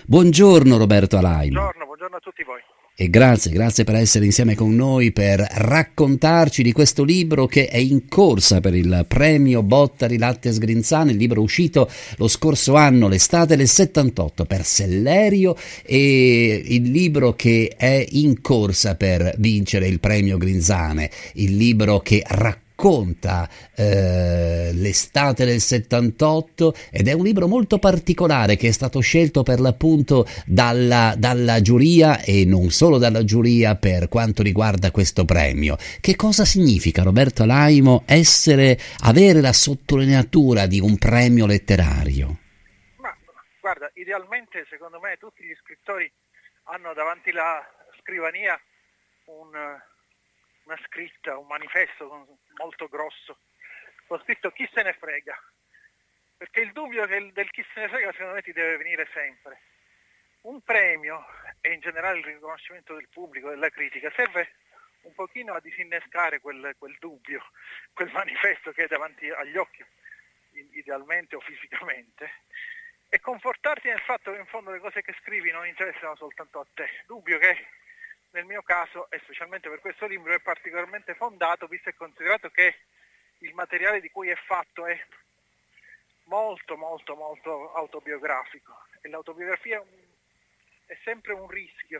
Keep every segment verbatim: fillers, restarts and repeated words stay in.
Buongiorno Roberto Alaimo. Buongiorno, buongiorno a tutti voi. E grazie, grazie per essere insieme con noi per raccontarci di questo libro che è in corsa per il premio Bottari Latte Sgrinzane, il libro uscito lo scorso anno, l'estate del settantotto, per Sellerio, e il libro che è in corsa per vincere il premio Grinzane, il libro che racconta racconta eh, l'estate del settantotto, ed è un libro molto particolare che è stato scelto per l'appunto dalla, dalla giuria, e non solo dalla giuria, per quanto riguarda questo premio. Che cosa significa, Roberto Alaimo, essere, avere la sottolineatura di un premio letterario? Ma guarda, idealmente secondo me tutti gli scrittori hanno davanti la scrivania un una scritta, un manifesto molto grosso, ho scritto chi se ne frega, perché il dubbio del, del chi se ne frega secondo me ti deve venire sempre. Un premio, e in generale il riconoscimento del pubblico, della critica, serve un pochino a disinnescare quel, quel dubbio, quel manifesto che è davanti agli occhi, idealmente o fisicamente, e confortarti nel fatto che in fondo le cose che scrivi non interessano soltanto a te. Dubbio che nel mio caso, e specialmente per questo libro, è particolarmente fondato, visto e considerato che il materiale di cui è fatto è molto molto molto autobiografico, e l'autobiografia è sempre un rischio,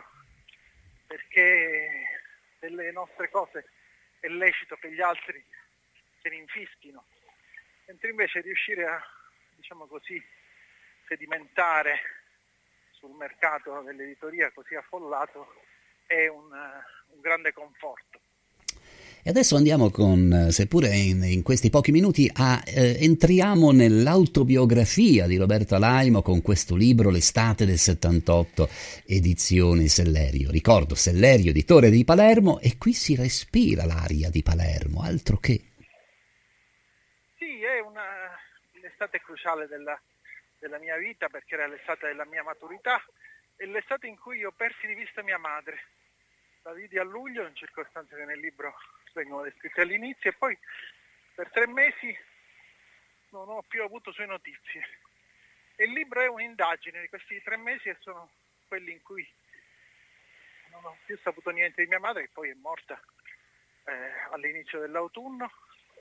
perché delle nostre cose è lecito che gli altri se ne infischino, mentre invece riuscire a, diciamo così, sedimentare sul mercato dell'editoria così affollato è un, un grande conforto. E adesso andiamo con, seppure in, in questi pochi minuti, a, eh, entriamo nell'autobiografia di Roberto Alaimo con questo libro, L'estate del settantotto, edizione Sellerio. Ricordo, Sellerio, editore di Palermo, e qui si respira l'aria di Palermo, altro che. Sì, è una, l'estate cruciale della, della mia vita, perché era l'estate della mia maturità, e l'estate in cui io persi di vista mia madre. La vidi a luglio, in circostanze che nel libro vengono descritte all'inizio, e poi per tre mesi non ho più avuto sue notizie. E il libro è un'indagine di questi tre mesi, e sono quelli in cui non ho più saputo niente di mia madre, che poi è morta eh, all'inizio dell'autunno,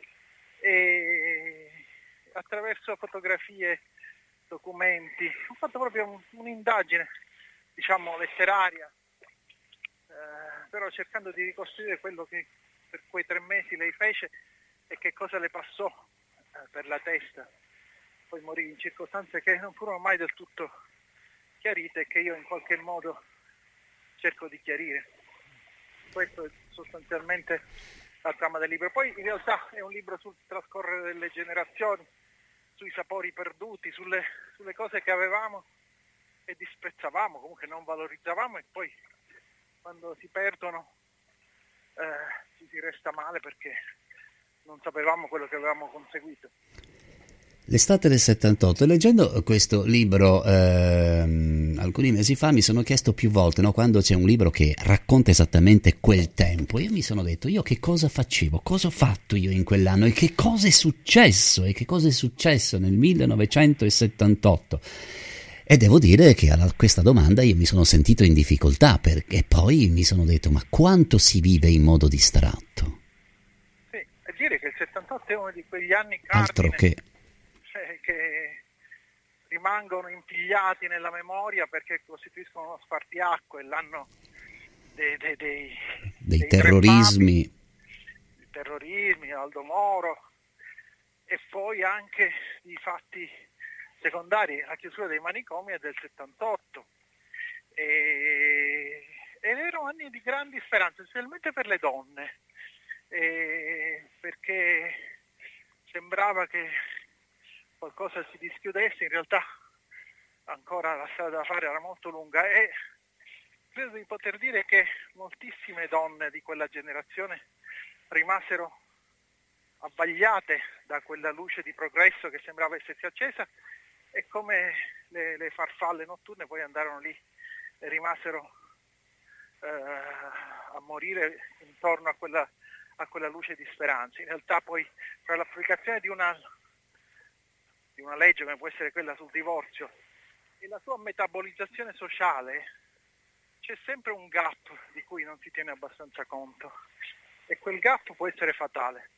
e attraverso fotografie, documenti, ho fatto proprio un, un'indagine, diciamo, letteraria, eh, però cercando di ricostruire quello che per quei tre mesi lei fece e che cosa le passò eh, per la testa. Poi morì in circostanze che non furono mai del tutto chiarite, e che io in qualche modo cerco di chiarire. Questo è sostanzialmente la trama del libro. Poi in realtà è un libro sul trascorrere delle generazioni, sui sapori perduti, sulle, sulle cose che avevamo e disprezzavamo, comunque non valorizzavamo, e poi quando si perdono eh, ci si resta male perché non sapevamo quello che avevamo conseguito. L'estate del settantotto, leggendo questo libro ehm, alcuni mesi fa, mi sono chiesto più volte, no, quando c'è un libro che racconta esattamente quel tempo, io mi sono detto, io che cosa facevo, cosa ho fatto io in quell'anno, e che cosa è successo, e che cosa è successo nel millenovecentosettantotto. E devo dire che a questa domanda io mi sono sentito in difficoltà, perché poi mi sono detto, ma quanto si vive in modo distratto? Sì, e dire che il settantotto è uno di quegli anni Altro cardine che... che rimangono impigliati nella memoria, perché costituiscono uno spartiacque, l'anno dei, dei, dei, dei dei tre papi, terrorismi. i terrorismi, Aldo Moro, e poi anche i fatti secondari, la chiusura dei manicomi è del settantotto, e, ed erano anni di grandi speranze, specialmente per le donne, e perché sembrava che qualcosa si dischiudesse, in realtà ancora la strada da fare era molto lunga, e credo di poter dire che moltissime donne di quella generazione rimasero abbagliate da quella luce di progresso che sembrava essersi accesa, e come le, le farfalle notturne poi andarono lì e rimasero eh, a morire intorno a quella, a quella luce di speranza. In realtà poi tra l'applicazione di una di una legge come può essere quella sul divorzio e la sua metabolizzazione sociale, c'è sempre un gap di cui non si tiene abbastanza conto e quel gap può essere fatale.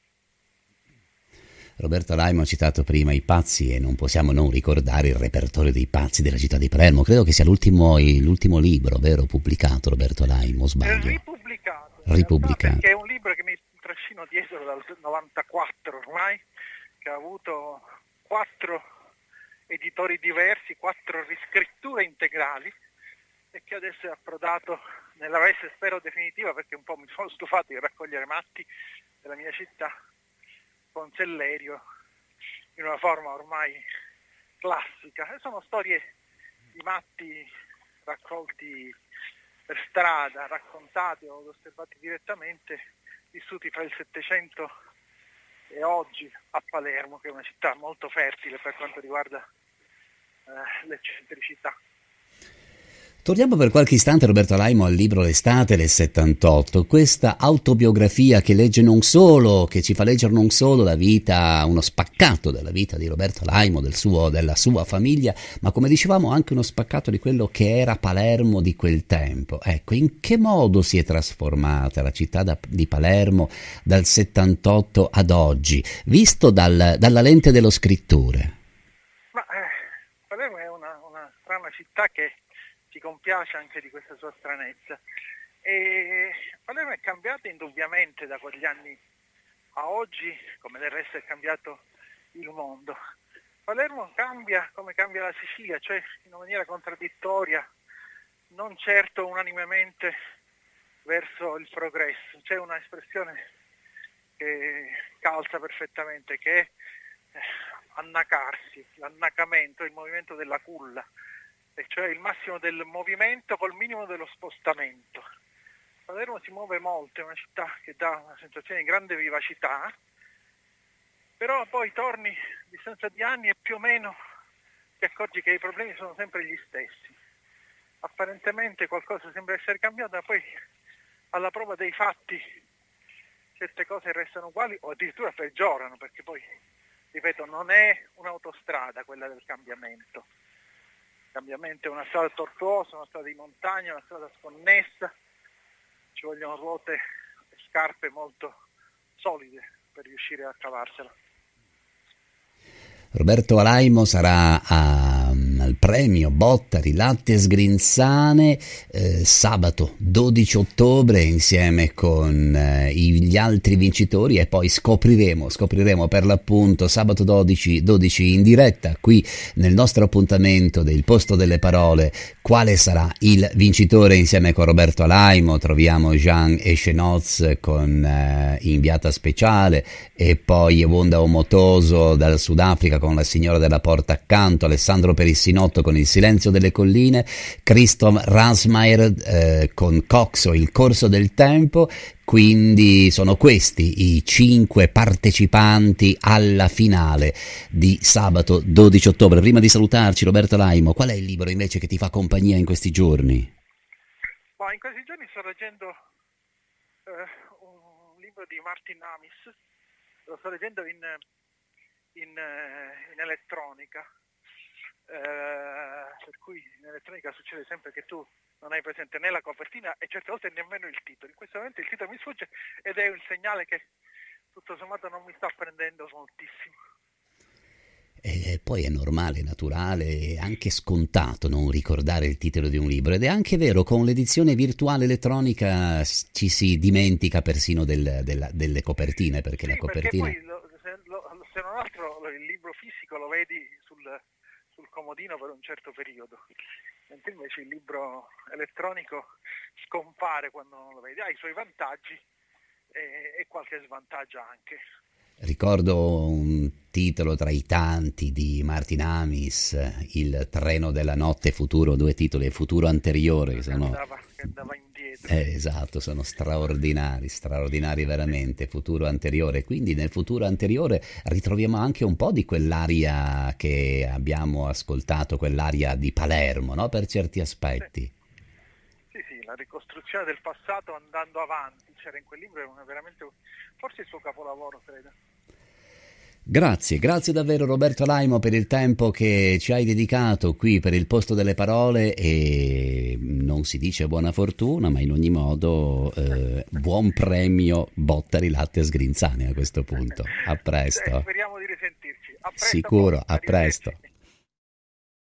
Roberto Alaimo ha citato prima i pazzi e non possiamo non ricordare il repertorio dei pazzi della città di Palermo. Credo che sia l'ultimo, l'ultimo libro, vero, pubblicato, Roberto Alaimo, o sbaglio? È ripubblicato, in Ripubblicato. realtà, perché è un libro che mi trascino dietro dal novantaquattro ormai, che ha avuto quattro editori diversi, quattro riscritture integrali e che adesso è approdato nella veste, spero definitiva, perché un po' mi sono stufato di raccogliere matti della mia città con Sellerio in una forma ormai classica. E sono storie di matti raccolti per strada, raccontati o osservati direttamente, vissuti fra il Settecento e oggi a Palermo, che è una città molto fertile per quanto riguarda eh, l'eccentricità. Torniamo per qualche istante, Roberto Alaimo, al libro L'estate del settantotto, questa autobiografia che legge non solo, che ci fa leggere non solo la vita, uno spaccato della vita di Roberto Alaimo, del suo, della sua famiglia, ma come dicevamo anche uno spaccato di quello che era Palermo di quel tempo. Ecco, in che modo si è trasformata la città da, di Palermo dal settantotto ad oggi, visto dal, dalla lente dello scrittore? Ma eh, Palermo è una, una strana città che ci compiace anche di questa sua stranezza. E Palermo è cambiata indubbiamente da quegli anni a oggi, come del resto è cambiato il mondo. Palermo cambia come cambia la Sicilia, cioè in una maniera contraddittoria, non certo unanimemente verso il progresso. C'è una espressione che calza perfettamente, che è eh, annacarsi, l'annacamento, il movimento della culla, e cioè il massimo del movimento col minimo dello spostamento. Palermo si muove molto, è una città che dà una sensazione di grande vivacità, però poi torni a distanza di anni e più o meno ti accorgi che i problemi sono sempre gli stessi. Apparentemente qualcosa sembra essere cambiato, ma poi alla prova dei fatti certe cose restano uguali o addirittura peggiorano, perché poi, ripeto, non è un'autostrada quella del cambiamento. Il cambiamento è una strada tortuosa, una strada di montagna, una strada sconnessa, ci vogliono ruote e scarpe molto solide per riuscire a cavarsela. Roberto Alaimo sarà a, al premio Bottari Latte Sgrinzane eh, sabato dodici ottobre insieme con eh, gli altri vincitori e poi scopriremo, scopriremo per l'appunto sabato dodici, dodici in diretta qui nel nostro appuntamento del Posto delle Parole quale sarà il vincitore. Insieme con Roberto Alaimo troviamo Jean Echenoz con eh, inviata speciale e poi Wonda Omotoso dal Sudafrica con La signora della porta accanto, Alessandro Perissinotto con Il silenzio delle colline, Christoph Rasmayer eh, con Coxo, Il corso del tempo. Quindi sono questi i cinque partecipanti alla finale di sabato dodici ottobre. Prima di salutarci, Roberto Alaimo, qual è il libro invece che ti fa compagnia in questi giorni? Ma in questi giorni sto leggendo eh, un libro di Martin Amis, lo sto leggendo in In, in elettronica, eh, per cui in elettronica succede sempre che tu non hai presente né la copertina e certe volte nemmeno il titolo. In questo momento il titolo mi sfugge ed è il segnale che tutto sommato non mi sta prendendo moltissimo. E poi è normale, naturale e anche scontato non ricordare il titolo di un libro, ed è anche vero, con l'edizione virtuale elettronica ci si dimentica persino del, della, delle copertine, perché sì, la copertina... Perché poi lo, se, lo, se non altro il libro fisico lo vedi sul, sul comodino per un certo periodo, mentre invece il libro elettronico scompare quando non lo vedi. Ha i suoi vantaggi e, e qualche svantaggio anche. Ricordo un titolo tra i tanti di Martin Amis, Il treno della notte futuro, due titoli, e Futuro anteriore, che sono... andava, che andava indietro. Eh, esatto, sono straordinari, straordinari veramente, Futuro anteriore. Quindi nel futuro anteriore ritroviamo anche un po' di quell'aria che abbiamo ascoltato, quell'aria di Palermo, no? Per certi aspetti. Sì, sì, la ricostruzione del passato andando avanti, c'era in quel libro, è una veramente, forse il suo capolavoro, credo. Grazie, grazie davvero Roberto Laimo per il tempo che ci hai dedicato qui per il Posto delle Parole e non si dice buona fortuna, ma in ogni modo eh, buon premio Bottari Latte Sgrinzani a questo punto. A presto. Speriamo di risentirci. A presto, Sicuro, poi. a presto.